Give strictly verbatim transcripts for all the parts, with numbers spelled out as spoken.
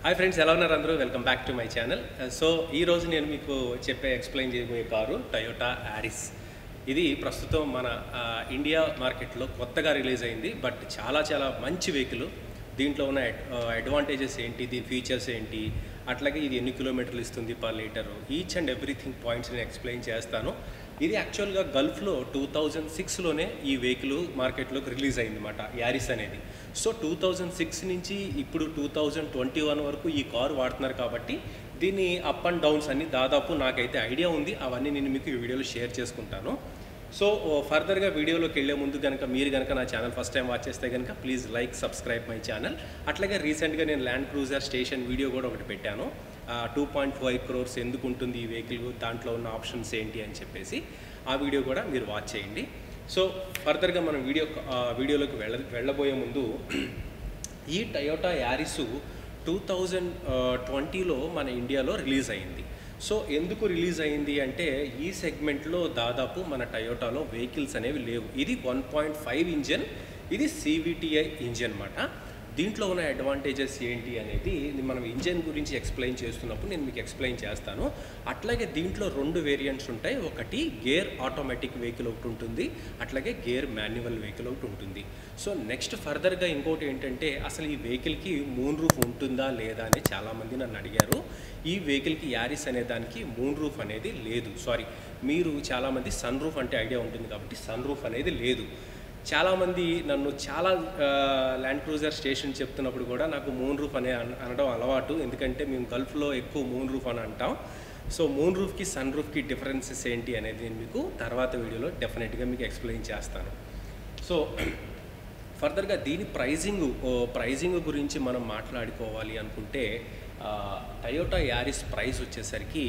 Hi friends, ఎలా ఉన్నారు అందరూ? Welcome back to my channel. So ఈరోజు నేను మీకు చెప్పే ఎక్స్ప్లెయిన్ చేయబోయే కారు టయోటా యారిస్. ఇది ప్రస్తుతం మన ఇండియా మార్కెట్లో కొత్తగా రిలీజ్ అయింది. బట్ చాలా చాలా మంచి వెహికల్. దీంట్లో ఉన్న అడ్వాంటేజెస్ ఏంటి, దీని ఫీచర్స్ ఏంటి, అట్లాగే ఇది ఎన్ని కిలోమీటర్లు ఇస్తుంది per litre, each and everything points నేను ఎక్స్ప్లెయిన్ చేస్తాను. ఇది యాక్చువల్గా గల్ఫ్లో టూ థౌజండ్ సిక్స్లోనే ఈ వెహికల్ మార్కెట్లోకి రిలీజ్ అయింది అన్నమాట, యారిస్ అనేది. సో టూ థౌజండ్ సిక్స్ నుంచి ఇప్పుడు టూ థౌజండ్ ట్వంటీ వన్ వరకు ఈ కారు వాడుతున్నారు కాబట్టి దీని అప్ అండ్ డౌన్స్ అన్ని దాదాపు నాకైతే ఐడియా ఉంది. అవన్నీ నేను మీకు ఈ వీడియోలో షేర్ చేసుకుంటాను. సో ఫర్దర్గా వీడియోలోకి వెళ్ళే ముందు కనుక మీరు కనుక నా ఛానల్ ఫస్ట్ టైం వాచ్ చేస్తే కనుక please like subscribe my channel. అట్లాగే రీసెంట్గా నేను ల్యాండ్ క్రూజర్ స్టేషన్ వీడియో కూడా ఒకటి పెట్టాను. టూ పాయింట్ ఫైవ్ క్రోర్స్ ఎందుకు ఉంటుంది ఈ వెహికల్, దాంట్లో ఉన్న ఆప్షన్స్ ఏంటి అని చెప్పేసి ఆ వీడియో కూడా మీరు వాచ్ చేయండి. సో ఫర్దర్గా మనం వీడియో వీడియోలోకి వెళ్ళ వెళ్ళబోయే ముందు ఈ టయోటా యారిసు టూ థౌజండ్ ట్వంటీలో మన ఇండియాలో రిలీజ్ అయింది. సో ఎందుకు రిలీజ్ అయింది అంటే ఈ సెగ్మెంట్లో దాదాపు మన టయోటాలో వెహికల్స్ అనేవి లేవు. ఇది వన్ పాయింట్ ఫైవ్ ఇంజన్, ఇది సివిటిఐ ఇంజన్ అన్నమాట. దీంట్లో ఉన్న అడ్వాంటేజెస్ ఏంటి అనేది మనం ఇంజన్ గురించి ఎక్స్ప్లెయిన్ చేస్తున్నప్పుడు నేను మీకు ఎక్స్ప్లెయిన్ చేస్తాను. అట్లాగే దీంట్లో రెండు వేరియంట్స్ ఉంటాయి. ఒకటి గేర్ ఆటోమేటిక్ వెహికల్ ఒకటి ఉంటుంది, అట్లాగే గేర్ మాన్యువల్ వెహికల్ ఒకటి ఉంటుంది. సో నెక్స్ట్ ఫర్దర్గా ఇంకోటి ఏంటంటే అసలు ఈ వెహికల్కి మూన్ రూఫ్ ఉంటుందా లేదా అని చాలామంది నన్ను అడిగారు. ఈ వెహికల్కి యారిస్ అనే దానికి మూన్ రూఫ్ అనేది లేదు. సారీ, మీరు చాలామంది సన్ రూఫ్ అంటే ఐడియా ఉంటుంది కాబట్టి సన్ రూఫ్ అనేది లేదు. చాలామంది నన్ను చాలా ల్యాండ్ క్రూజర్ స్టేషన్ చెప్తున్నప్పుడు కూడా నాకు మూన్ రూఫ్ అనే అనడం అలవాటు, ఎందుకంటే మేము గల్ఫ్లో ఎక్కువ మూన్ రూఫ్ అని అంటాం. సో మూన్ రూఫ్కి సన్ రూఫ్కి డిఫరెన్సెస్ ఏంటి అనేది నేను మీకు తర్వాత వీడియోలో డెఫినెట్గా మీకు ఎక్స్ప్లెయిన్ చేస్తాను. సో ఫర్దర్గా దీని ప్రైజింగ్ ప్రైజింగ్ గురించి మనం మాట్లాడుకోవాలి అనుకుంటే టయోటా యారిస్ ప్రైస్ వచ్చేసరికి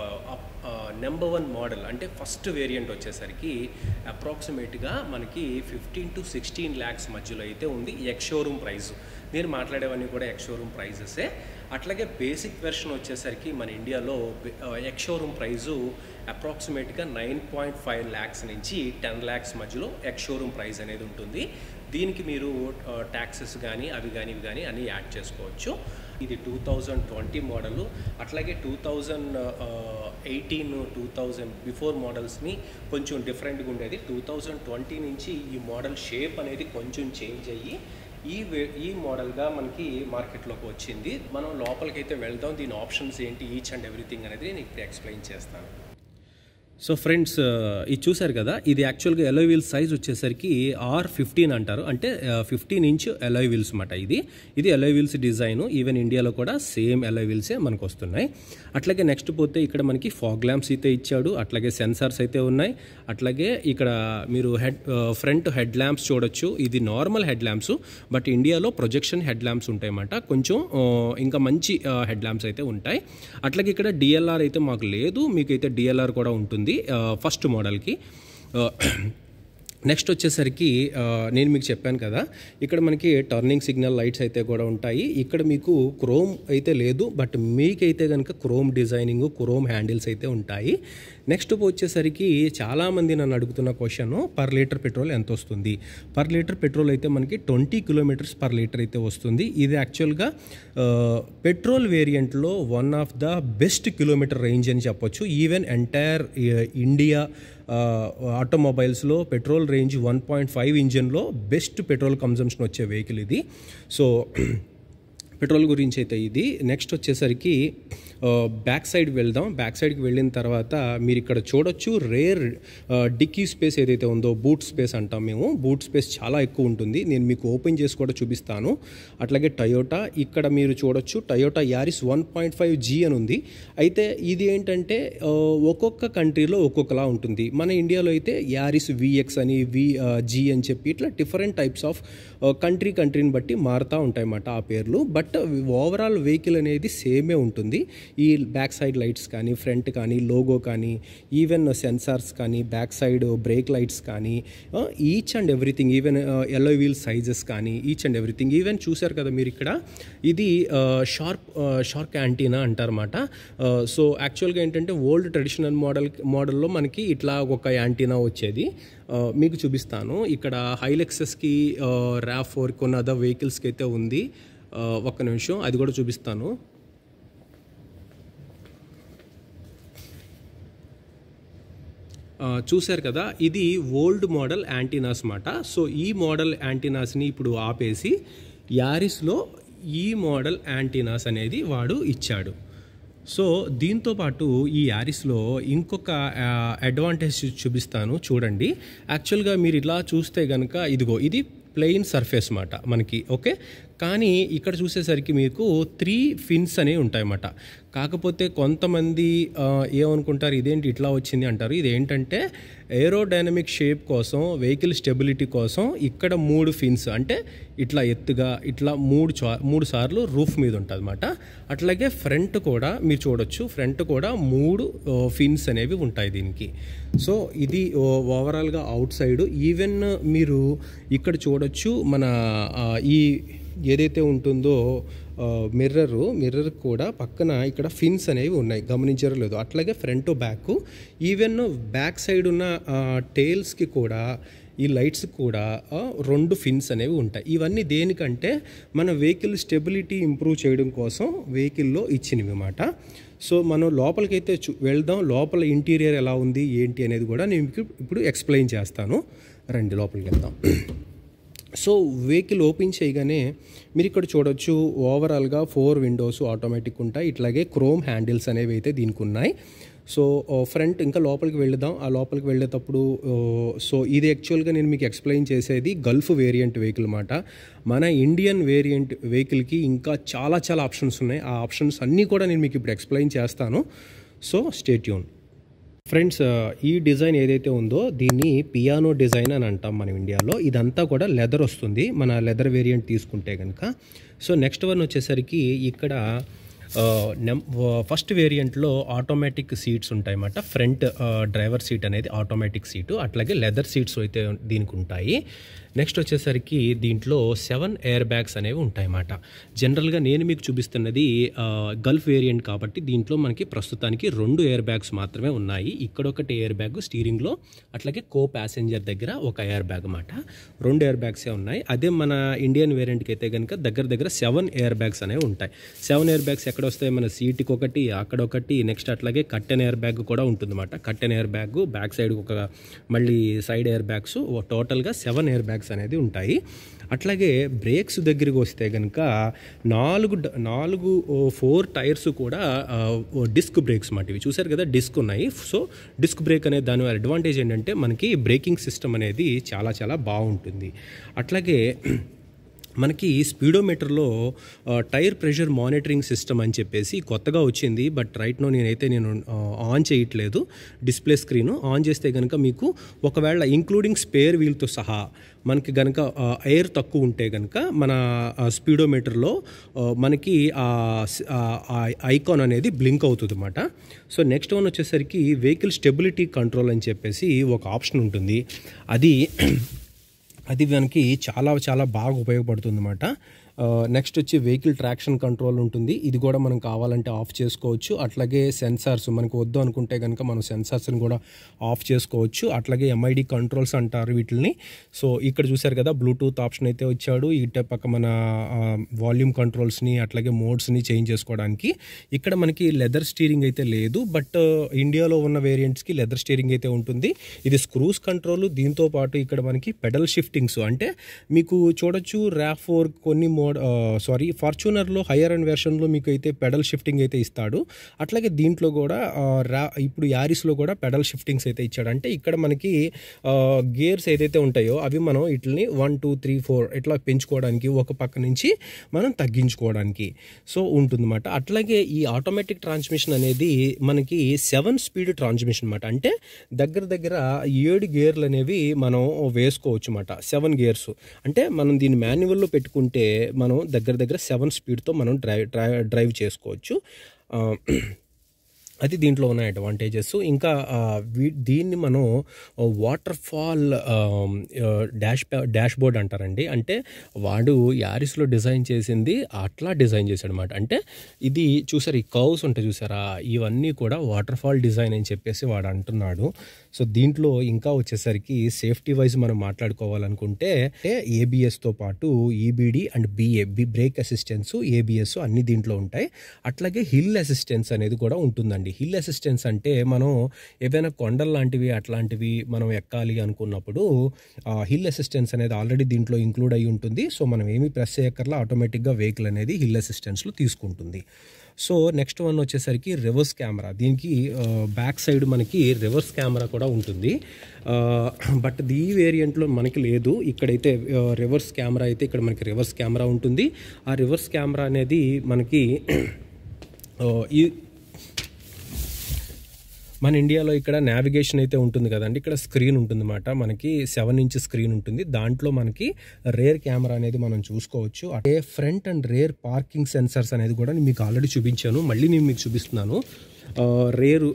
నెంబర్ వన్ మోడల్ అంటే ఫస్ట్ వేరియంట్ వచ్చేసరికి అప్రాక్సిమేట్గా మనకి ఫిఫ్టీన్ టు సిక్స్టీన్ ల్యాక్స్ మధ్యలో అయితే ఉంది ఎక్స్ షోరూమ్ ప్రైస్. నేను మాట్లాడేవన్నీ కూడా ఎక్స్ షోరూమ్ ప్రైజెసే. అట్లాగే బేసిక్ వెర్షన్ వచ్చేసరికి మన ఇండియాలో ఎక్స్ షోరూమ్ ప్రైజు అప్రాక్సిమేట్గా నైన్ పాయింట్ ఫైవ్ ల్యాక్స్ నుంచి టెన్ ల్యాక్స్ మధ్యలో ఎక్స్ షోరూమ్ ప్రైస్ అనేది ఉంటుంది. దీనికి మీరు ట్యాక్సెస్ కానీ అవి కానీ ఇవి కానీ అన్నీ యాడ్ చేసుకోవచ్చు. ఇది టూ థౌజండ్ ట్వంటీ మోడలు. అట్లాగే two thousand eighteen two thousand before మోడల్స్ని కొంచెం డిఫరెంట్గా ఉండేది. టూ థౌజండ్ ట్వంటీ నుంచి ఈ మోడల్ షేప్ అనేది కొంచెం చేంజ్ అయ్యి ఈ ఈ మోడల్గా మనకి మార్కెట్లోకి వచ్చింది. మనం లోపలికైతే వెళ్దాం. దీని ఆప్షన్స్ ఏంటి, ఈచ్ అండ్ ఎవ్రీథింగ్ అనేది నేను ఇప్పుడు ఎక్స్ప్లెయిన్ చేస్తాను. సో ఫ్రెండ్స్, ఇది చూసారు కదా, ఇది యాక్చువల్గా ఎలాయ్ వీల్స్ సైజ్ వచ్చేసరికి ఆర్ ఫిఫ్టీన్ అంటారు, అంటే ఫిఫ్టీన్ ఇంచ్ ఎలాయ్ వీల్స్ అన్నమాట. ఇది ఇది ఎలాయ్ వీల్స్ డిజైను. ఈవెన్ ఇండియాలో కూడా సేమ్ ఎలాయ్ వీల్సే మనకు వస్తున్నాయి. అట్లాగే నెక్స్ట్ పోతే ఇక్కడ మనకి ఫాగ్ ల్యాంప్స్ అయితే ఇచ్చాడు, అట్లాగే సెన్సార్స్ అయితే ఉన్నాయి. అట్లాగే ఇక్కడ మీరు హెడ్ ఫ్రంట్ హెడ్ ల్యాంప్స్ చూడొచ్చు. ఇది నార్మల్ హెడ్ ల్యాంప్స్, బట్ ఇండియాలో ప్రొజెక్షన్ హెడ్ ల్యాంప్స్ ఉంటాయి అన్నమాట. కొంచెం ఇంకా మంచి హెడ్ ల్యాంప్స్ అయితే ఉంటాయి. అట్లాగే ఇక్కడ డిఎల్ఆర్ అయితే మాకు లేదు, మీకైతే డిఎల్ఆర్ కూడా ఉంటుంది ఫస్ట్ మోడల్కి. నెక్స్ట్ వచ్చేసరికి నేను మీకు చెప్పాను కదా, ఇక్కడ మనకి టర్నింగ్ సిగ్నల్ లైట్స్ అయితే కూడా ఉంటాయి. ఇక్కడ మీకు క్రోమ్ అయితే లేదు, బట్ మీకైతే కనుక క్రోమ్ డిజైనింగ్, క్రోమ్ హ్యాండిల్స్ అయితే ఉంటాయి. నెక్స్ట్ వచ్చేసరికి చాలామంది నన్ను అడుగుతున్న క్వశ్చన్, పర్ లీటర్ పెట్రోల్ ఎంత వస్తుంది? పర్ లీటర్ పెట్రోల్ అయితే మనకి ట్వంటీ కిలోమీటర్స్ పర్ లీటర్ అయితే వస్తుంది. ఇది యాక్చువల్గా పెట్రోల్ వేరియంట్లో one of the best kilometre range అని చెప్పొచ్చు. ఈవెన్ ఎంటైర్ ఇండియా ఆటోమొబైల్స్లో petrol range one point five ఇంజన్లో బెస్ట్ పెట్రోల్ కన్జంప్షన్ వచ్చే వెహికల్ ఇది. సో పెట్రోల్ గురించి అయితే ఇది. నెక్స్ట్ వచ్చేసరికి బ్యాక్ సైడ్ వెళ్దాం. బ్యాక్ సైడ్కి వెళ్ళిన తర్వాత మీరు ఇక్కడ చూడొచ్చు రేర్ డిక్కీ స్పేస్ ఏదైతే ఉందో, బూట్ స్పేస్ అంటాం మేము. బూట్ స్పేస్ చాలా ఎక్కువ ఉంటుంది. నేను మీకు ఓపెన్ చేసి కూడా చూపిస్తాను. అట్లాగే టయోటా ఇక్కడ మీరు చూడొచ్చు, Toyota Yaris one point five G అని ఉంది. అయితే ఇది ఏంటంటే ఒక్కొక్క కంట్రీలో ఒక్కొక్కలా ఉంటుంది. మన ఇండియాలో అయితే యారిస్ విఎక్స్ అని, వి జీ అని చెప్పి ఇట్లా డిఫరెంట్ టైప్స్ ఆఫ్ కంట్రీ కంట్రీని బట్టి మారుతూ ఉంటాయి అన్నమాట ఆ పేర్లు. బట్ ఓవరాల్ వెహికల్ అనేది సేమే ఉంటుంది. ఈ బ్యాక్ సైడ్ లైట్స్ కానీ, ఫ్రంట్ కానీ, లోగో కానీ, ఈవెన్ సెన్సార్స్ కానీ, బ్యాక్ సైడ్ బ్రేక్ లైట్స్ కానీ, each and everything, even alloy wheel sizes కానీ, ఈచ్ అండ్ ఎవ్రీథింగ్. ఈవెన్ చూసారు కదా మీరు ఇక్కడ, ఇది షార్ప్ షార్క్ యాంటీనా అంటారన్నమాట. సో యాక్చువల్గా ఏంటంటే ఓల్డ్ ట్రెడిషనల్ మోడల్ మోడల్లో మనకి ఇట్లా ఒక యాంటీనా వచ్చేది. మీకు చూపిస్తాను. ఇక్కడ హైలెక్సెస్కి, ర్యావ్ ఫోర్, కొన్ని అదర్ వెహికల్స్కి అయితే ఉంది. ఒక్క నిమిషం అది కూడా చూపిస్తాను. చూశారు కదా, ఇది ఓల్డ్ మోడల్ యాంటీనాస్ మాట. సో ఈ మోడల్ యాంటీనాస్ని ఇప్పుడు ఆపేసి యారిస్లో ఈ మోడల్ యాంటీనాస్ అనేది వాడు ఇచ్చాడు. సో దీంతోపాటు ఈ యారిస్లో ఇంకొక అడ్వాంటేజ్ చూపిస్తాను చూడండి. యాక్చువల్గా మీరు ఇలా చూస్తే కనుక ఇదిగో ఇది ప్లెయిన్ సర్ఫేస్ మాట మనకి, ఓకే. కానీ ఇక్కడ చూసేసరికి మీకు త్రీ ఫిన్స్ అనేవి ఉంటాయన్నమాట. కాకపోతే కొంతమంది ఏమనుకుంటారు, ఇదేంటి ఇట్లా వచ్చింది అంటారు. ఇదేంటంటే ఏరోడైనమిక్ షేప్ కోసం, వెహికల్ స్టెబిలిటీ కోసం ఇక్కడ మూడు ఫిన్స్ అంటే ఇట్లా ఎత్తుగా ఇట్లా మూడు చా మూడు సార్లు రూఫ్ మీద ఉంటుంది అన్నమాట. అట్లాగే ఫ్రంట్ కూడా మీరు చూడొచ్చు, ఫ్రంట్ కూడా మూడు ఫిన్స్ అనేవి ఉంటాయి దీనికి. సో ఇది ఓవరాల్గా అవుట్ సైడ్. ఈవెన్ మీరు ఇక్కడ చూడొచ్చు మన ఈ ఏదైతే ఉంటుందో మిర్రరు మిర్రర్ కూడా పక్కన ఇక్కడ ఫిన్స్ అనేవి ఉన్నాయి, గమనించారో లేదో. అట్లాగే front back, even back side ఉన్న టైల్స్కి కూడా ఈ లైట్స్ కూడా రెండు ఫిన్స్ అనేవి ఉంటాయి. ఇవన్నీ దేనికంటే మన వెహికల్ స్టెబిలిటీ ఇంప్రూవ్ చేయడం కోసం వెహికల్లో ఇచ్చినవి అన్నమాట. సో మనం లోపలికైతే చూ వెళ్దాం, లోపల ఇంటీరియర్ ఎలా ఉంది ఏంటి అనేది కూడా నేను మీకు ఇప్పుడు ఎక్స్ప్లెయిన్ చేస్తాను. రండి లోపలికి వెళ్దాం. సో వెహికల్ ఓపెన్ చేయగానే మీరు ఇక్కడ చూడొచ్చు, ఓవరాల్గా ఫోర్ విండోస్ ఆటోమేటిక్ ఉంటాయి. ఇట్లాగే క్రోమ్ హ్యాండిల్స్ అనేవి అయితే దీనికి ఉన్నాయి. సో ఫ్రంట్ ఇంకా లోపలికి వెళ్దాం. ఆ లోపలికి వెళ్ళేటప్పుడు సో ఇది యాక్చువల్గా నేను మీకు ఎక్స్ప్లెయిన్ చేసేది గల్ఫ్ వేరియంట్ వెహికల్ అన్నమాట. మన ఇండియన్ వేరియంట్ వెహికల్కి ఇంకా చాలా చాలా ఆప్షన్స్ ఉన్నాయి. ఆ ఆప్షన్స్ అన్నీ కూడా నేను మీకు ఇప్పుడు ఎక్స్ప్లెయిన్ చేస్తాను. So stay tune. ఫ్రెండ్స్, ఈ డిజైన్ ఏదైతే ఉందో దీన్ని పియానో డిజైన్ అని అంటాం మనం ఇండియాలో. ఇదంతా కూడా లెదర్ వస్తుంది మన లెదర్ వేరియంట్ తీసుకుంటే కనుక. సో నెక్స్ట్ వన్ వచ్చేసరికి ఇక్కడ ఫస్ట్ వేరియంట్లో ఆటోమేటిక్ సీట్స్ ఉంటాయన్నమాట. ఫ్రంట్ డ్రైవర్ సీట్ అనేది ఆటోమేటిక్ సీటు, అట్లాగే లెదర్ సీట్స్ అయితే దీనికి ఉంటాయి. నెక్స్ట్ వచ్చేసరికి దీంట్లో సెవెన్ ఎయిర్ బ్యాగ్స్ అనేవి ఉంటాయన్నమాట. జనరల్గా నేను మీకు చూపిస్తున్నది గల్ఫ్ వేరియంట్ కాబట్టి దీంట్లో మనకి ప్రస్తుతానికి రెండు ఎయిర్ బ్యాగ్స్ మాత్రమే ఉన్నాయి. ఇక్కడ ఒకటి ఎయిర్ బ్యాగ్ స్టీరింగ్లో, అట్లాగే కో ప్యాసింజర్ దగ్గర ఒక ఎయిర్ బ్యాగ్ అన్నమాట. రెండు ఎయిర్ బ్యాగ్సే ఉన్నాయి. అదే మన ఇండియన్ వేరియంట్కి అయితే కనుక దగ్గర దగ్గర సెవెన్ ఎయిర్ బ్యాగ్స్ అనేవి ఉంటాయి. సెవెన్ ఎయిర్ బ్యాగ్స్ ఎక్కడ వస్తాయి, మన సీట్కి ఒకటి, అక్కడ ఒకటి, నెక్స్ట్ అట్లాగే కట్టెన్ ఎయిర్ బ్యాగ్ కూడా ఉంటుందన్నమాట. Curtain air bag, back side ఒక మళ్ళీ సైడ్ ఎయిర్ బ్యాగ్స్, టోటల్గా సెవెన్ ఎయిర్ బ్యాగ్స్ అనేది ఉంటాయి. అట్లాగే బ్రేక్స్ దగ్గరికి వస్తే కనుక నాలుగు నాలుగు ఫోర్ టైర్స్ కూడా డిస్క్ బ్రేక్స్ మాట. ఇవి చూసారు కదా, డిస్క్ ఉన్నాయి. సో డిస్క్ బ్రేక్ అనేది దాని అడ్వాంటేజ్ ఏంటంటే మనకి బ్రేకింగ్ సిస్టమ్ అనేది చాలా చాలా బాగుంటుంది. అట్లాగే మనకి స్పీడోమీటర్లో టైర్ ప్రెషర్ మానిటరింగ్ సిస్టమ్ అని చెప్పేసి కొత్తగా వచ్చింది. బట్ రైట్ నో నేనైతే నేను ఆన్ చేయట్లేదు. డిస్ప్లే స్క్రీన్ ఆన్ చేస్తే కనుక మీకు ఒకవేళ ఇంక్లూడింగ్ స్పేర్ వీల్తో సహా మనకి కనుక ఎయిర్ తక్కువ ఉంటే కనుక మన స్పీడోమీటర్లో మనకి ఐకాన్ అనేది బ్లింక్ అవుతుంది అన్నమాట. సో నెక్స్ట్ వన్ వచ్చేసరికి వెహికల్ స్టెబిలిటీ కంట్రోల్ అని చెప్పేసి ఒక ఆప్షన్ ఉంటుంది. అది అది మనకి చాలా చాలా బాగా ఉపయోగపడుతుంది అన్నమాట. నెక్స్ట్ వచ్చి వెహికల్ ట్రాక్షన్ కంట్రోల్ ఉంటుంది. ఇది కూడా మనం కావాలంటే ఆఫ్ చేసుకోవచ్చు. అట్లాగే సెన్సార్స్ మనకు వద్దు అనుకుంటే కనుక మనం సెన్సార్స్ని కూడా ఆఫ్ చేసుకోవచ్చు. అట్లాగే ఎంఐడి కంట్రోల్స్ అంటారు వీటిని. సో ఇక్కడ చూసారు కదా, బ్లూటూత్ ఆప్షన్ అయితే వచ్చాడు. ఇటే పక్క మన వాల్యూమ్ కంట్రోల్స్ని అట్లాగే మోడ్స్ని చేంజ్ చేసుకోవడానికి. ఇక్కడ మనకి లెదర్ స్టీరింగ్ అయితే లేదు, బట్ ఇండియాలో ఉన్న వేరియంట్స్కి లెదర్ స్టీరింగ్ అయితే ఉంటుంది. ఇది స్క్రూస్ కంట్రోల్. దీంతో పాటు ఇక్కడ మనకి పెడల్ షిఫ్టింగ్స్ అంటే మీకు చూడొచ్చు, ర్యావ్ ఫోర్ కొన్ని మోడ్ సారీ ఫార్చ్యూనర్లో హైయర్ అండ్ వెర్షన్లో మీకు అయితే పెడల్ షిఫ్టింగ్ అయితే ఇస్తాడు. అట్లాగే దీంట్లో కూడా రా ఇప్పుడు యారిస్లో కూడా పెడల్ షిఫ్టింగ్స్ అయితే ఇచ్చాడు. అంటే ఇక్కడ మనకి గేర్స్ ఏదైతే ఉంటాయో అవి మనం వీటిని వన్ టూ త్రీ ఫోర్ ఇట్లా పెంచుకోవడానికి, ఒక పక్క నుంచి మనం తగ్గించుకోవడానికి సో ఉంటుందన్నమాట. అట్లాగే ఈ ఆటోమేటిక్ ట్రాన్స్మిషన్ అనేది మనకి సెవెన్ స్పీడ్ ట్రాన్స్మిషన్ అన్నమాట. అంటే దగ్గర దగ్గర ఏడు గేర్లు అనేవి మనం వేసుకోవచ్చు అన్నమాట. సెవెన్ గేర్స్ అంటే మనం దీన్ని మాన్యువల్లో పెట్టుకుంటే మనం దగ్గర దగ్గర సెవెన్ స్పీడ్తో మనం డ్రైవ్ డ్రైవ్ డ్రైవ్ చేసుకోవచ్చు. అది దీంట్లో ఉన్న అడ్వాంటేజెస్. ఇంకా దీన్ని మనం water fall dash dash board అంటారండి. అంటే వాడు యారిస్లో డిజైన్ చేసింది అట్లా డిజైన్ చేశాడనమాట. అంటే ఇది చూసారు, ఈ కర్వ్స్ ఉంటాయి చూసారా, ఇవన్నీ కూడా వాటర్ ఫాల్ డిజైన్ అని చెప్పేసి వాడు అంటున్నాడు. సో దీంట్లో ఇంకా వచ్చేసరికి సేఫ్టీ వైజ్ మనం మాట్లాడుకోవాలనుకుంటే ఏబిఎస్తో పాటు EBD and BA B brake assistance, ABS అన్ని దీంట్లో ఉంటాయి. అట్లాగే హిల్ అసిస్టెన్స్ అనేది కూడా ఉంటుందండి. హిల్ అసిస్టెన్స్ అంటే మనం ఏవైనా కొండలు లాంటివి అట్లాంటివి మనం ఎక్కాలి అనుకున్నప్పుడు హిల్ అసిస్టెన్స్ అనేది ఆల్రెడీ దీంట్లో ఇంక్లూడ్ అయి ఉంటుంది. సో మనం ఏమి ప్రెస్ చేయక్కర్లా, ఆటోమేటిక్గా వెహికల్ అనేది హిల్ అసిస్టెన్స్లో తీసుకుంటుంది. సో నెక్స్ట్ వన్ వచ్చేసరికి రివర్స్ కెమెరా. దీనికి బ్యాక్ సైడ్ మనకి రివర్స్ కెమెరా కూడా ఉంటుంది. బట్ ఈ వేరియంట్లో మనకి లేదు. ఇక్కడైతే రివర్స్ కెమెరా అయితే ఇక్కడ మనకి రివర్స్ కెమెరా ఉంటుంది. ఆ రివర్స్ కెమెరా అనేది మనకి ఈ మన ఇండియాలో ఇక్కడ నావిగేషన్ అయితే ఉంటుంది కదండి, ఇక్కడ స్క్రీన్ ఉంటుందన్నమాట. మనకి సెవెన్ ఇంచ్ స్క్రీన్ ఉంటుంది. దాంట్లో మనకి రేర్ కెమెరా అనేది మనం చూసుకోవచ్చు. అంటే front and rear parking sensors అనేది కూడా మీకు ఆల్రెడీ చూపించాను, మళ్ళీ నేను మీకు చూపిస్తున్నాను. రేరు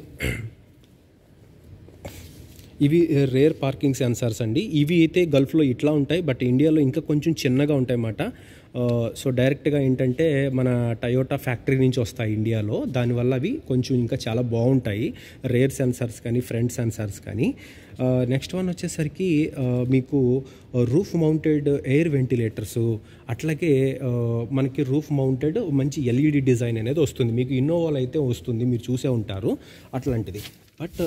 ఇవి రేర్ పార్కింగ్ సెన్సార్స్ అండి. ఇవి అయితే గల్ఫ్లో ఇట్లా ఉంటాయి, బట్ ఇండియాలో ఇంకా కొంచెం చిన్నగా ఉంటాయి అన్నమాట. సో డైరెక్ట్గా ఏంటంటే మన టయోటా ఫ్యాక్టరీ నుంచి వస్తాయి ఇండియాలో, దానివల్ల అవి కొంచెం ఇంకా చాలా బాగుంటాయి, రేర్ సెన్సార్స్ కానీ ఫ్రంట్ సెన్సార్స్ కానీ. నెక్స్ట్ వన్ వచ్చేసరికి మీకు రూఫ్ మౌంటెడ్ ఎయిర్ వెంటిలేటర్స్, అట్లాగే మనకి రూఫ్ మౌంటెడ్ మంచి ఎల్ఈడి డిజైన్ అనేది వస్తుంది. మీకు ఇన్నోవాలో అయితే వస్తుంది, మీరు చూసే ఉంటారు అట్లాంటిది. బట్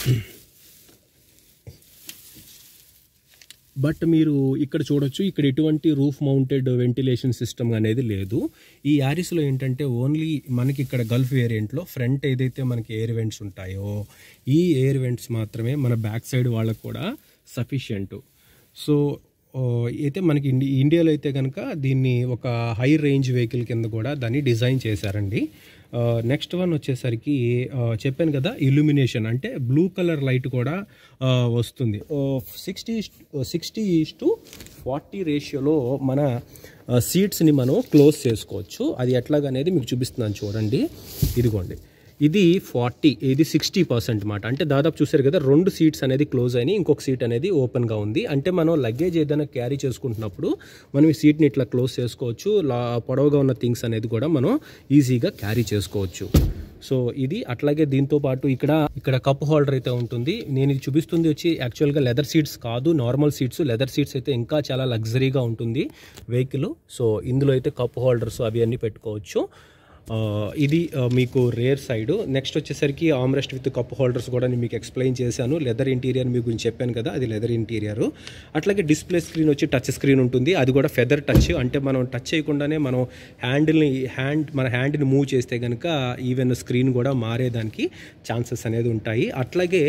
బట్ మీరు ఇక్కడ చూడొచ్చు, ఇక్కడ ఎటువంటి రూఫ్ మౌంటెడ్ వెంటిలేషన్ సిస్టమ్ అనేది లేదు. ఈ యారిస్లో ఏంటంటే ఓన్లీ మనకి ఇక్కడ గల్ఫ్ వేరియంట్లో ఫ్రంట్ ఏదైతే మనకి ఎయిర్ వెంట్స్ ఉంటాయో ఈ ఎయిర్ వెంట్స్ మాత్రమే మన బ్యాక్ సైడ్ వాళ్ళకు కూడా సఫిషియంట్. సో అయితే మనకి ఇండి ఇండియాలో అయితే కనుక దీన్ని ఒక హై రేంజ్ వెహికల్ కింద కూడా దాన్ని డిజైన్ చేశారండి. నెక్స్ట్ వన్ వచ్చేసరికి చెప్పాను కదా, ఇల్యూమినేషన్ అంటే బ్లూ కలర్ లైట్ కూడా వస్తుంది. Sixty sixty is to forty రేషియోలో మన సీట్స్ని మనం క్లోజ్ చేసుకోవచ్చు. అది ఎట్లాగనేది మీకు చూపిస్తున్నాను చూడండి. ఇదిగోండి, ఇది ఫార్టీ, ఇది సిక్స్టీ పర్సెంట్ అన్నమాట. అంటే దాదాపు చూసారు కదా, రెండు సీట్స్ అనేది క్లోజ్ అయినాయి, ఇంకొక సీట్ అనేది ఓపెన్గా ఉంది. అంటే మనం లగేజ్ ఏదైనా క్యారీ చేసుకుంటున్నప్పుడు మనం ఈ సీట్ని ఇట్లా క్లోజ్ చేసుకోవచ్చు. లా పొడవుగా ఉన్న థింగ్స్ అనేది కూడా మనం ఈజీగా క్యారీ చేసుకోవచ్చు. సో ఇది అట్లాగే దీంతో పాటు ఇక్కడ ఇక్కడ కప్ హోల్డర్ అయితే ఉంటుంది. నేను ఇది చూపిస్తుంది వచ్చి యాక్చువల్గా లెదర్ సీట్స్ కాదు, నార్మల్ సీట్స్. లెదర్ సీట్స్ అయితే ఇంకా చాలా లగ్జరీగా ఉంటుంది వెహికల్. సో ఇందులో అయితే కప్ హోల్డర్స్ అవి అన్నీ పెట్టుకోవచ్చు. ఇది మీకు రేర్ సైడ్. నెక్స్ట్ వచ్చేసరికి ఆమ్రెస్ట్ విత్ కప్ హోల్డర్స్ కూడా నేను మీకు ఎక్స్ప్లెయిన్ చేశాను. లెదర్ ఇంటీరియర్ మీ గురించి చెప్పాను కదా, అది లెదర్ ఇంటీరియర్. అట్లాగే డిస్ప్లే స్క్రీన్ వచ్చి టచ్ స్క్రీన్ ఉంటుంది. అది కూడా ఫెదర్ టచ్, అంటే మనం టచ్ చేయకుండానే మనం హ్యాండిల్ని హ్యాండ్ మన హ్యాండ్ని మూవ్ చేస్తే కనుక ఈవెన్ స్క్రీన్ కూడా మారేదానికి ఛాన్సెస్ అనేది ఉంటాయి. అట్లాగే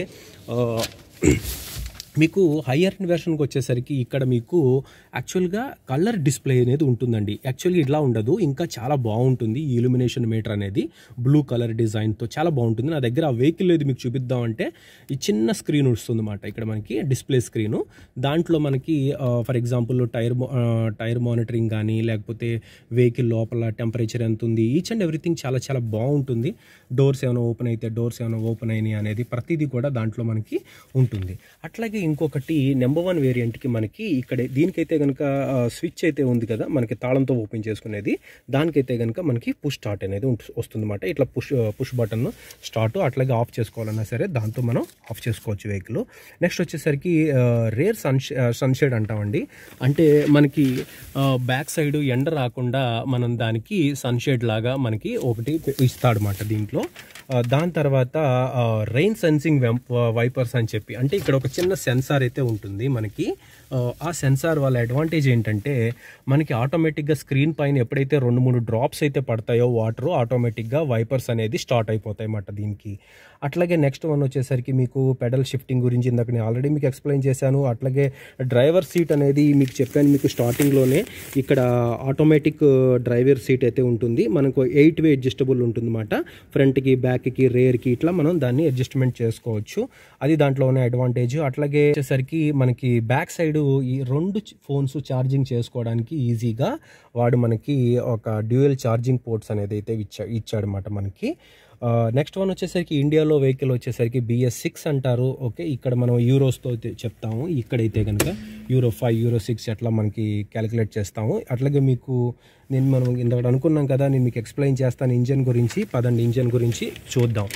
మీకు హయ్యర్ వెర్షన్కి వచ్చేసరికి ఇక్కడ మీకు యాక్చువల్గా కలర్ డిస్ప్లే అనేది ఉంటుందండి. యాక్చువల్గా ఇట్లా ఉండదు, ఇంకా చాలా బాగుంటుంది. ఈ ఇల్యూమినేషన్ మీటర్ అనేది బ్లూ కలర్ డిజైన్తో చాలా బాగుంటుంది. నా దగ్గర ఆ వెహికల్ ఏది మీకు చూపిద్దామంటే ఈ చిన్న స్క్రీన్ వస్తుంది అన్నమాట. ఇక్కడ మనకి డిస్ప్లే స్క్రీను, దాంట్లో మనకి for example tyre tyre monitoring కానీ, లేకపోతే వెహికల్ లోపల టెంపరేచర్ ఎంత ఉంది, ఈచ్ అండ్ ఎవ్రీథింగ్ చాలా చాలా బాగుంటుంది. డోర్స్ ఏమైనా ఓపెన్ అయితే డోర్స్ ఏమైనా ఓపెన్ అయినాయి అనేది ప్రతిదీ కూడా దాంట్లో మనకి ఉంటుంది. అట్లాగే ఇంకొకటి నెంబర్ వన్ వేరియంట్కి మనకి ఇక్కడ దీనికైతే కనుక స్విచ్ అయితే ఉంది కదా మనకి తాళంతో ఓపెన్ చేసుకునేది, దానికైతే కనుక మనకి పుష్ స్టార్ట్ అనేది వస్తుంది అన్నమాట. ఇట్లా పుష్ పుష్ బటన్ స్టార్ట్, అట్లాగే ఆఫ్ చేసుకోవాలన్నా సరే దాంతో మనం ఆఫ్ చేసుకోవచ్చు వెహికల్. నెక్స్ట్ వచ్చేసరికి రేర్ సన్ సన్షేడ్ అంటామండి. అంటే మనకి బ్యాక్ సైడ్ ఎండ రాకుండా మనం దానికి సన్షేడ్ లాగా మనకి ఒకటి ఇస్తాడనమాట దీంట్లో. దాని తర్వాత రెయిన్ సెన్సింగ్ వైపర్స్ అని చెప్పి, అంటే ఇక్కడ ఒక చిన్న సెన్సార్ అయితే ఉంటుంది మనకి. ఆ సెన్సార్ వాళ్ళ అడ్వాంటేజ్ ఏంటంటే మనకి ఆటోమేటిక్గా స్క్రీన్ పైన ఎప్పుడైతే రెండు మూడు డ్రాప్స్ అయితే పడతాయో వాటర్, ఆటోమేటిక్గా వైపర్స్ అనేది స్టార్ట్ అయిపోతాయి అన్నమాట దీనికి. అట్లాగే నెక్స్ట్ వన్ వచ్చేసరికి మీకు పెడల్ షిఫ్టింగ్ గురించి ఇందాక నేను ఆల్రెడీ మీకు ఎక్స్ప్లెయిన్ చేశాను. అట్లాగే డ్రైవర్ సీట్ అనేది మీకు చెప్పాను మీకు స్టార్టింగ్లోనే. ఇక్కడ ఆటోమేటిక్ డ్రైవర్ సీట్ అయితే ఉంటుంది మనకు. ఎయిట్ వే అడ్జస్టబుల్ ఉంటుంది అన్నమాట. ఫ్రంట్కి, బ్యాక్కి, రేర్కి ఇట్లా మనం దాన్ని అడ్జస్ట్మెంట్ చేసుకోవచ్చు. అది దాంట్లో ఉన్న అడ్వాంటేజ్. అట్లాగే వచ్చేసరికి మనకి బ్యాక్ సైడ్ ఈ రెండు ఫోన్స్ ఛార్జింగ్ చేసుకోవడానికి ఈజీగా వాడు మనకి ఒక డ్యూయల్ ఛార్జింగ్ పోర్ట్స్ అనేది అయితే ఇచ్చా ఇచ్చాడనమాట మనకి. నెక్స్ట్ వన్ వచ్చేసరికి ఇండియాలో వెహికల్ వచ్చేసరికి బిఎస్ సిక్స్ అంటారు. ఓకే, ఇక్కడ మనం యూరోస్తో చెప్తాము. ఇక్కడైతే కనుక యూరో ఫైవ్ యూరో సిక్స్ అట్లా మనకి క్యాలిక్యులేట్ చేస్తాము. అట్లాగే మీకు నేను మనం ఇందాక అనుకున్నాం కదా, నేను మీకు ఎక్స్ప్లెయిన్ చేస్తాను ఇంజన్ గురించి. పదండి ఇంజన్ గురించి చూద్దాం.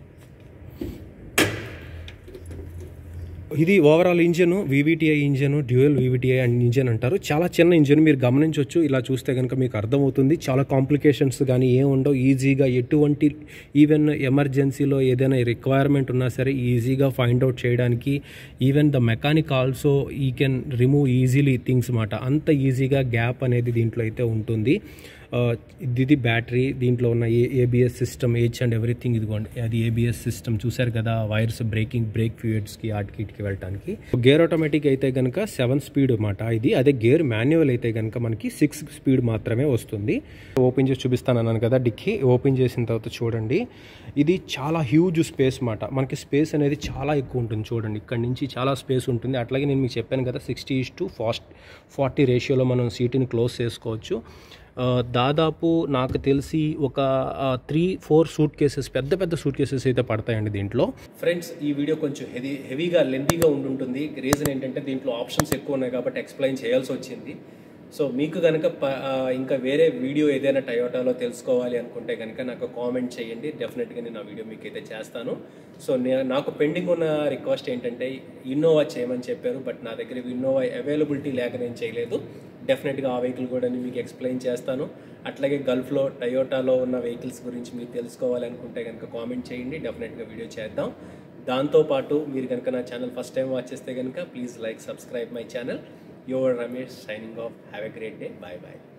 ఇది overall engine, VVTI engine, dual VVTI and engine అంటారు. చాలా చిన్న ఇంజన్, మీరు గమనించవచ్చు. ఇలా చూస్తే కనుక మీకు అర్థమవుతుంది. చాలా కాంప్లికేషన్స్ కానీ ఏం ఉండవు. ఈజీగా ఎటువంటి ఈవెన్ ఎమర్జెన్సీలో ఏదైనా రిక్వైర్మెంట్ ఉన్నా సరే ఈజీగా ఫైండ్ అవుట్ చేయడానికి, ఈవెన్ ద మెకానిక్ ఆల్సో ఈ కెన్ రిమూవ్ ఈజీలీ థింగ్స్ మాట. అంత ఈజీగా గ్యాప్ అనేది దీంట్లో అయితే ఉంటుంది. ఇది బ్యాటరీ, దీంట్లో ఉన్న a ABS system each and everything ఇదిగోండి, అది ఏబిఎస్ సిస్టమ్ చూసారు కదా, వైర్స్ బ్రేకింగ్ బ్రేక్ ఫ్యూయిడ్స్కి ఆటికి ఇటుకి వెళ్ళడానికి. గేర్ ఆటోమేటిక్ అయితే కనుక సెవెన్ స్పీడ్ అన్నమాట ఇది. అదే గేర్ మాన్యువల్ అయితే కనుక మనకి సిక్స్ స్పీడ్ మాత్రమే వస్తుంది. ఓపెన్ చేసి చూపిస్తాను అన్నాను కదా డిక్కీ. ఓపెన్ చేసిన తర్వాత చూడండి, ఇది చాలా హ్యూజ్ స్పేస్ మాట. మనకి స్పేస్ అనేది చాలా ఎక్కువ ఉంటుంది. చూడండి, ఇక్కడ నుంచి చాలా స్పేస్ ఉంటుంది. అట్లాగే నేను మీకు చెప్పాను కదా, sixty is to fast forty రేషియోలో మనం సీటుని క్లోజ్ చేసుకోవచ్చు. దాదాపు నాకు తెలిసి ఒక త్రీ ఫోర్ సూట్ కేసెస్, పెద్ద పెద్ద సూట్ కేసెస్ అయితే పడతాయండి దీంట్లో. ఫ్రెండ్స్, ఈ వీడియో కొంచెం హెవీ హెవీగా లెంతీగా ఉంటుంటుంది. రీజన్ ఏంటంటే దీంట్లో ఆప్షన్స్ ఎక్కువ ఉన్నాయి కాబట్టి ఎక్స్ప్లెయిన్ చేయాల్సి వచ్చింది. సో మీకు కనుక ఇంకా వేరే వీడియో ఏదైనా టయోటాలో తెలుసుకోవాలి అనుకుంటే కనుక నాకు కామెంట్ చేయండి. డెఫినెట్గా నేను ఆ వీడియో మీకు అయితే చేస్తాను. సో నేను నాకు పెండింగ్ ఉన్న రిక్వెస్ట్ ఏంటంటే ఇన్నోవా చేయమని చెప్పారు, బట్ నా దగ్గర ఇన్నోవా అవైలబిలిటీ లేక నేను చేయలేదు. డెఫినెట్గా ఆ వెహికల్ కూడా నేను మీకు ఎక్స్ప్లెయిన్ చేస్తాను. అట్లాగే గల్ఫ్లో టయోటాలో ఉన్న వెహికల్స్ గురించి మీరు తెలుసుకోవాలి అనుకుంటే కనుక కామెంట్ చేయండి. డెఫినెట్గా వీడియో చేద్దాం. దాంతోపాటు మీరు కనుక నా ఛానల్ ఫస్ట్ టైం వాచ్ చేస్తే కనుక please like, subscribe my channel. Your Ramesh signing off. Have a great day. Bye bye.